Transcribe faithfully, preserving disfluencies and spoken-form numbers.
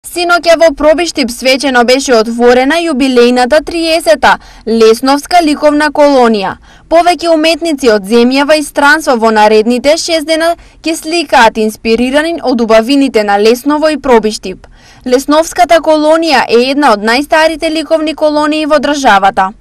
Синоќа во Пробиштип свечено беше отворена јубилејната триесета Лесновска ликовна колонија. Повеќе уметници од земјава и странство во наредните шест дена ќе сликаат инспирирани од убавините на Лесново и Пробиштип. Лесновската колонија е една од најстарите ликовни колонии во државата.